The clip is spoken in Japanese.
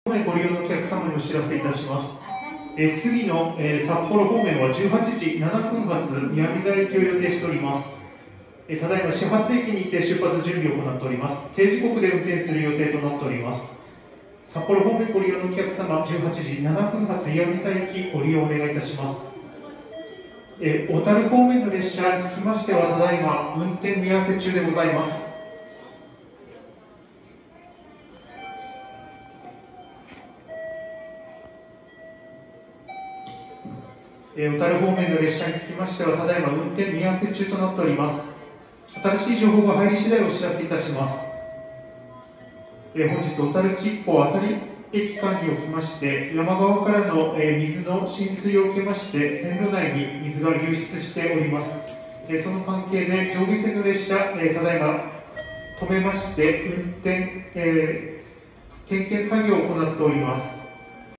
ご利用のお客様にお知らせいたします。次の、札幌方面は18時7分発宮見沢行きを予定しております。ただいま始発駅にて出発準備を行っております。定時刻で運転する予定となっております。札幌方面ご利用のお客様、18時7分発宮見沢行きご利用お願いいたします。小樽方面の列車につきましては、ただいま運転見合わせ中でございます。小樽方面の列車につきましては、ただいま運転見合わせ中となっております。新しい情報が入り次第お知らせいたします。本日、小樽地方浅利駅間におきまして、山側からの水の浸水を受けまして、線路内に水が流出しております。その関係で上下線の列車、ただいま止めまして、点検作業を行っております。